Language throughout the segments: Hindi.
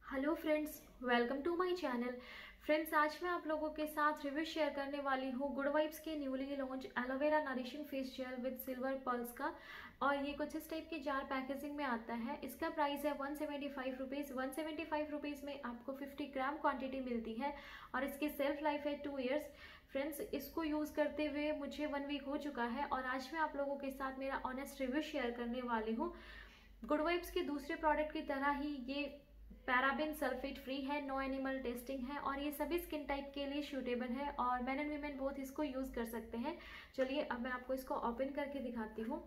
Hello friends, welcome to my channel. Friends, आज मैं आप लोगों के साथ रिव्यू शेयर करने वाली हूँ गुड वाइब्स के newly launch aloe vera nourishing face gel with silver pulse का। और ये कुछ इस टाइप की जार पैकेजिंग में आता है। इसका प्राइस है 175 रुपीज़। 175 रुपीज़ में आपको 50 ग्राम क्वांटिटी मिलती है और इसकी सेल्फ लाइफ है 2 ईयर्स। फ्रेंड्स, इसको यूज़ करते हुए मुझे 1 वीक हो चुका है और आज मैं आप लोगों के साथ मेरा ऑनेस्ट रिव्यू शेयर करने वाली हूँ। गुड वाइब्स के दूसरे प्रोडक्ट की तरह ही ये पैराबेन सल्फेट फ्री है, नो एनिमल टेस्टिंग है और ये सभी स्किन टाइप के लिए सूटेबल है और मेन एंड वीमेन बोथ इसको यूज कर सकते हैं। चलिए अब मैं आपको इसको ओपन करके दिखाती हूँ।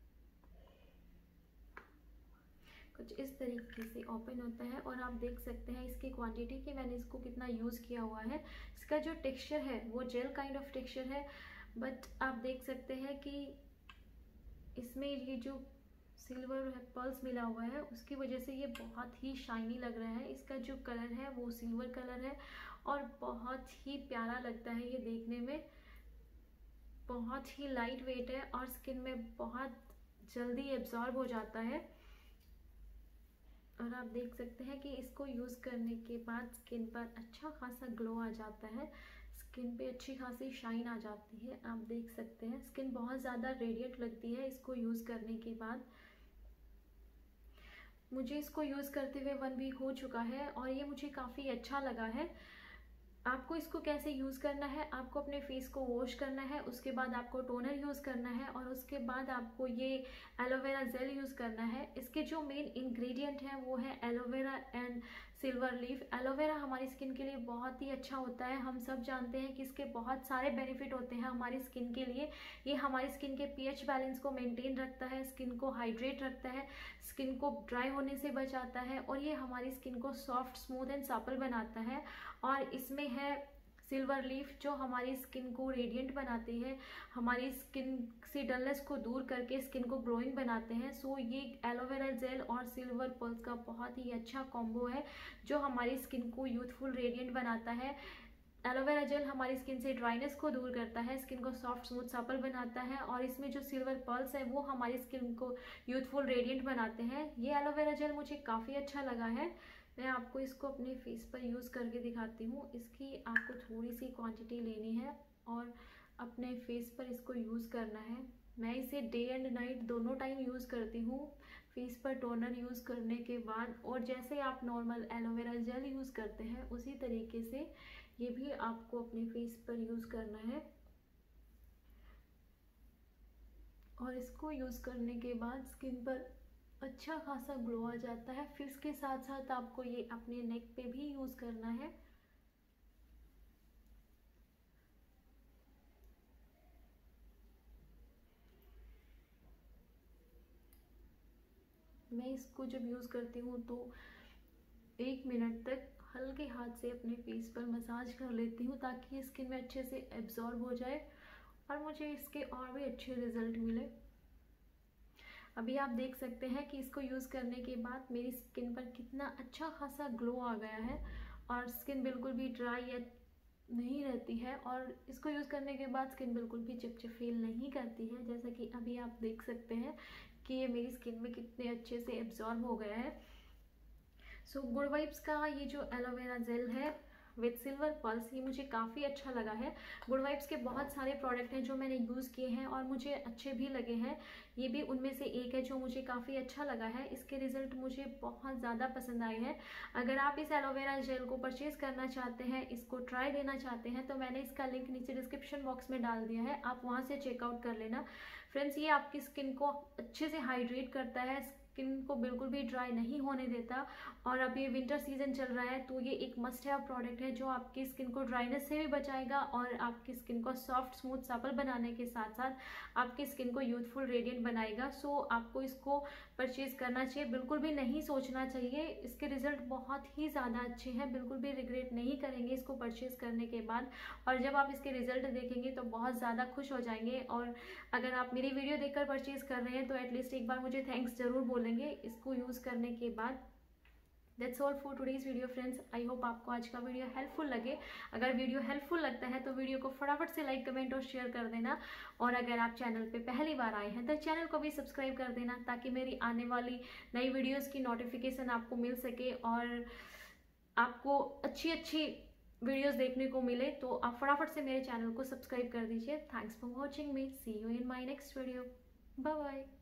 कुछ इस तरीके से ओपन होता है और आप देख सकते हैं इसकी क्वांटिटी कि मैंने इसको कितना यूज़ किया हुआ है। इसका जो टेक्सचर है वो जेल काइंड ऑफ टेक्सचर है, बट आप देख सकते हैं कि इसमें ये जो सिल्वर पल्स मिला हुआ है उसकी वजह से ये बहुत ही शाइनी लग रहा है। इसका जो कलर है वो सिल्वर कलर है और बहुत ही प्यारा लगता है ये देखने में। बहुत ही लाइट वेट है और स्किन में बहुत जल्दी एब्जॉर्ब हो जाता है। और आप देख सकते हैं कि इसको यूज़ करने के बाद स्किन पर अच्छा खासा ग्लो आ जाता है, स्किन पे अच्छी खासी शाइन आ जाती है। आप देख सकते हैं स्किन बहुत ज़्यादा रेडिएंट लगती है इसको यूज़ करने के बाद। मुझे इसको यूज़ करते हुए 1 वीक हो चुका है और ये मुझे काफ़ी अच्छा लगा है। आपको इसको कैसे यूज़ करना है, आपको अपने फेस को वॉश करना है, उसके बाद आपको टोनर यूज़ करना है और उसके बाद आपको ये एलोवेरा जेल यूज़ करना है। इसके जो मेन इंग्रेडिएंट हैं वो है aloe vera and silver leaf. Aloe vera हमारी स्किन के लिए बहुत ही अच्छा होता है। हम सब जानते हैं कि इसके बहुत सारे बेनिफिट होते हैं हमारी स्किन के लिए। ये हमारी स्किन के पीएच बैलेंस को मेंटेन रखता है, स्किन को हाइड्रेट रखता है, स्किन को ड्राई होने से बचाता है और ये हमारी स्किन को सॉफ्ट, स्मूथ एंड सपल बनाता है। और इसमें है सिल्वर लीफ जो हमारी स्किन को रेडिएंट बनाते हैं, हमारी स्किन से डलनेस को दूर करके स्किन को ग्लोइंग बनाते हैं। सो ये एलोवेरा जेल और सिल्वर पल्स का बहुत ही अच्छा कॉम्बो है जो हमारी स्किन को यूथफुल रेडिएंट बनाता है। एलोवेरा जेल हमारी स्किन से ड्राइनेस को दूर करता है, स्किन को सॉफ्ट, स्मूथ, सपल बनाता है और इसमें जो सिल्वर पल्स है वो हमारी स्किन को यूथफुल रेडिएंट बनाते हैं। ये एलोवेरा जेल मुझे काफ़ी अच्छा लगा है। मैं आपको इसको अपने फेस पर यूज़ करके दिखाती हूँ। इसकी आपको थोड़ी सी क्वांटिटी लेनी है और अपने फेस पर इसको यूज़ करना है। मैं इसे डे एंड नाइट दोनों टाइम यूज़ करती हूँ, फेस पर टोनर यूज़ करने के बाद। और जैसे आप नॉर्मल एलोवेरा जेल यूज़ करते हैं उसी तरीके से ये भी आपको अपने फेस पर यूज़ करना है। और इसको यूज़ करने के बाद स्किन पर अच्छा खासा ग्लो आ जाता है। फिर इसके साथ साथ आपको ये अपने नेक पे भी यूज़ करना है। मैं इसको जब यूज़ करती हूँ तो 1 मिनट तक हल्के हाथ से अपने फेस पर मसाज कर लेती हूँ ताकि स्किन में अच्छे से एब्जॉर्ब हो जाए और मुझे इसके और भी अच्छे रिजल्ट मिले। अभी आप देख सकते हैं कि इसको यूज़ करने के बाद मेरी स्किन पर कितना अच्छा खासा ग्लो आ गया है और स्किन बिल्कुल भी ड्राई या नहीं रहती है और इसको यूज़ करने के बाद स्किन बिल्कुल भी चिपचिप फील नहीं करती है। जैसा कि अभी आप देख सकते हैं कि ये मेरी स्किन में कितने अच्छे से एब्जॉर्ब हो गया है। सो गुड वाइब्स का ये जो एलोवेरा जेल है विद सिल्वर पल्स, ये मुझे काफ़ी अच्छा लगा है। गुड वाइब्स के बहुत सारे प्रोडक्ट हैं जो मैंने यूज़ किए हैं और मुझे अच्छे भी लगे हैं। ये भी उनमें से एक है जो मुझे काफ़ी अच्छा लगा है। इसके रिजल्ट मुझे बहुत ज़्यादा पसंद आए हैं। अगर आप इस एलोवेरा जेल को परचेज करना चाहते हैं, इसको ट्राई देना चाहते हैं, तो मैंने इसका लिंक नीचे डिस्क्रिप्शन बॉक्स में डाल दिया है, आप वहाँ से चेकआउट कर लेना। फ्रेंड्स, ये आपकी स्किन को अच्छे से हाइड्रेट करता है, स्किन को बिल्कुल भी ड्राई नहीं होने देता। और अभी विंटर सीजन चल रहा है तो ये एक मस्ट हैव प्रोडक्ट है जो आपकी स्किन को ड्राइनेस से भी बचाएगा और आपकी स्किन को सॉफ्ट, स्मूथ, सपल बनाने के साथ साथ आपकी स्किन को यूथफुल रेडिएंट बनाएगा। सो आपको इसको परचेज करना चाहिए, बिल्कुल भी नहीं सोचना चाहिए। इसके रिजल्ट बहुत ही ज़्यादा अच्छे हैं, बिल्कुल भी रिग्रेट नहीं करेंगे इसको परचेज करने के बाद। और जब आप इसके रिजल्ट देखेंगे तो बहुत ज़्यादा खुश हो जाएंगे। और अगर आप मेरी वीडियो देखकर परचेज कर रहे हैं तो एटलीस्ट एक बार मुझे थैंक्स जरूर बोलेंगे इसको यूज़ करने के बाद। That's all for today's video friends. I hope आपको आज का वीडियो हेल्पफुल लगे। अगर वीडियो हेल्पफुल लगता है तो वीडियो को फटाफट से लाइक, कमेंट और शेयर कर देना। और अगर आप चैनल पे पहली बार आए हैं तो चैनल को भी सब्सक्राइब कर देना ताकि मेरी आने वाली नई वीडियोस की नोटिफिकेशन आपको मिल सके। और आपको अच्छी अच्छी वीडियोस देखने को मिले तो आप फटाफट से मेरे चैनल को सब्सक्राइब कर दीजिए। Thanks for watching me, see you in my next video, bye bye.